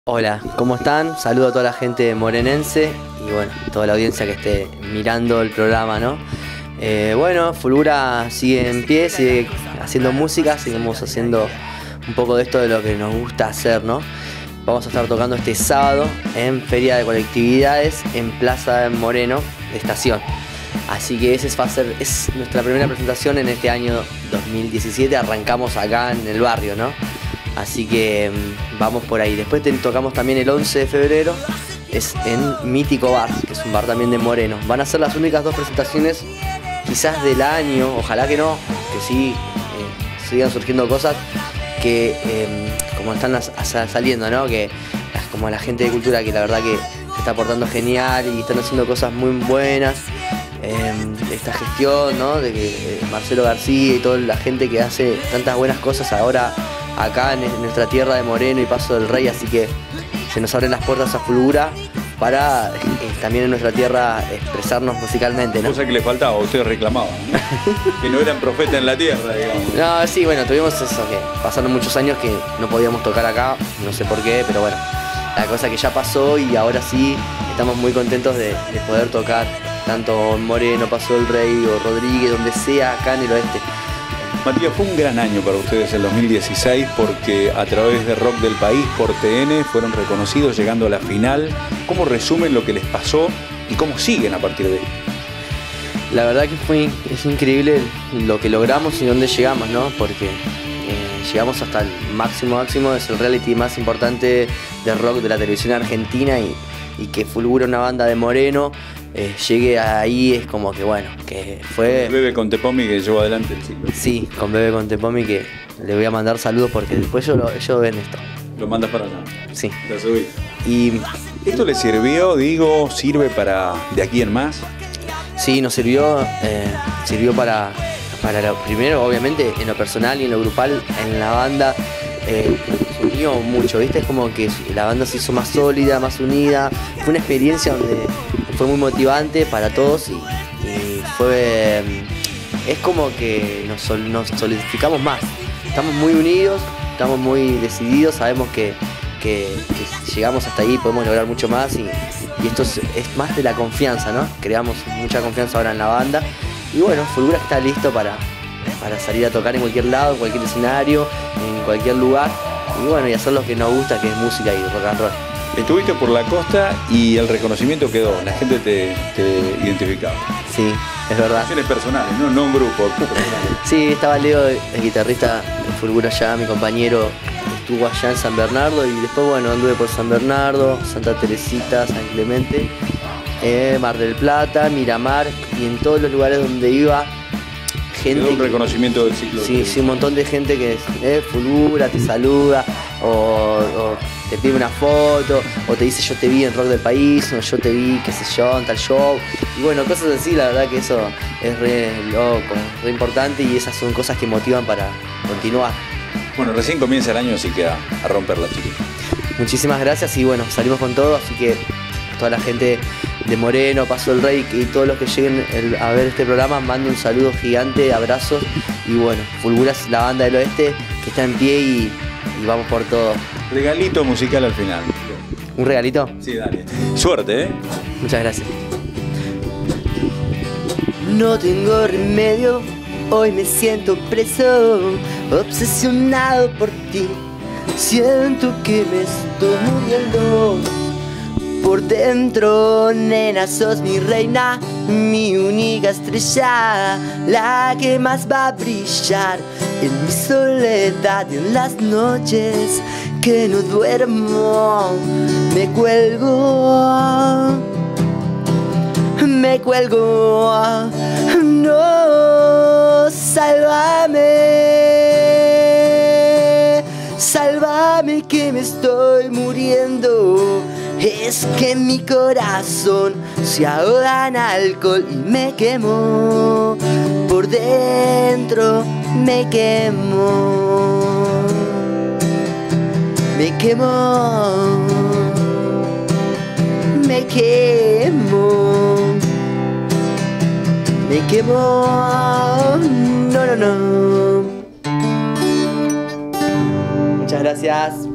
Hola, ¿cómo están? Saludo a toda la gente morenense y bueno, toda la audiencia que esté mirando el programa, ¿no? Bueno, Fulgura sigue en pie, sigue haciendo música, seguimos haciendo un poco de esto de lo que nos gusta hacer, ¿no? Vamos a estar tocando este sábado en Feria de Colectividades en Plaza Moreno de Estación. Así que es nuestra primera presentación en este año 2017, arrancamos acá en el barrio, ¿no? Así que vamos por ahí. Después tocamos también el 11 de febrero, es en Mítico Bar, que es un bar también de Moreno. Van a ser las únicas dos presentaciones quizás del año, ojalá que no, que sí sigan surgiendo cosas que como están saliendo, ¿no? Que como la gente de cultura que la verdad que se está portando genial y están haciendo cosas muy buenas. Esta gestión, ¿no? De que Marcelo García y toda la gente que hace tantas buenas cosas ahora acá en nuestra tierra de Moreno y Paso del Rey, así que se nos abren las puertas a Fulgura para también en nuestra tierra expresarnos musicalmente, ¿no? Cosa que le faltaba, ustedes reclamaban, ¿no? Que no eran profetas en la tierra, digamos. No, sí, bueno, tuvimos eso, que pasaron muchos años que no podíamos tocar acá, no sé por qué, pero bueno, la cosa que ya pasó y ahora sí estamos muy contentos de poder tocar tanto en Moreno, Paso del Rey o Rodríguez, donde sea, acá en el oeste. Matías, fue un gran año para ustedes el 2016 porque a través de Rock del País por TN fueron reconocidos llegando a la final. ¿Cómo resumen lo que les pasó y cómo siguen a partir de ahí? La verdad que es increíble lo que logramos y dónde llegamos, ¿no? Porque llegamos hasta el máximo, es el reality más importante de rock de la televisión argentina y que Fulgura, una banda de Moreno, llegue ahí es como que bueno, que fue... Bebe Contepomi que llevó adelante el ciclo. Sí, con Bebe Contepomi que le voy a mandar saludos porque después ellos ven esto. Lo mandas para allá. Sí. La subí. Y ¿esto les sirvió, sirve para de aquí en más? sí, nos sirvió para lo primero, obviamente, en lo personal y en lo grupal, en la banda. Se unió mucho, ¿viste? Es como que la banda se hizo más sólida, más unida. Fue una experiencia donde fue muy motivante para todos y es como que nos solidificamos más. Estamos muy unidos, estamos muy decididos, sabemos que si llegamos hasta ahí podemos lograr mucho más y esto es más de la confianza, ¿no? Creamos mucha confianza ahora en la banda y bueno, Fulgura está listo para salir a tocar en cualquier lado, en cualquier escenario, en cualquier lugar y bueno, y hacer lo que nos gusta, que es música y rock and roll. Estuviste por la costa y el reconocimiento quedó, la gente te identificaba. Sí, es verdad. Canciones personales, no un grupo. Sí, estaba Leo, el guitarrista de Fulgura allá, mi compañero estuvo allá en San Bernardo y después bueno, anduve por San Bernardo, Santa Teresita, San Clemente, Mar del Plata, Miramar y en todos los lugares donde iba gente. Un reconocimiento del ciclo. Sí, un montón de gente que Fulgura, te saluda o te pide una foto o te dice yo te vi en Rock del País o yo te vi, qué sé yo, en tal show. Y bueno, cosas así, la verdad que eso es re loco, re importante y esas son cosas que motivan para continuar. Bueno, recién comienza el año, así que a romperla, chicos. Muchísimas gracias y bueno, salimos con todo, así que a toda la gente de Moreno, Paso del Rey y todos los que lleguen a ver este programa, mando un saludo gigante, abrazos y bueno, Fulgura es la banda del oeste que está en pie y vamos por todo. Regalito musical al final. ¿Un regalito? Sí, dale. Suerte, ¿eh? Muchas gracias. No tengo remedio, hoy me siento preso, obsesionado por ti. Siento que me estoy muriendo por dentro, nena, sos mi reina, mi única estrella, la que más va a brillar en mi soledad y en las noches que no duermo. Me cuelgo, no, sálvame que me estoy muriendo. Es que mi corazón se ahoga en alcohol y me quemo por dentro, me quemo, me quemo, me quemo, me quemo, no. Muchas gracias.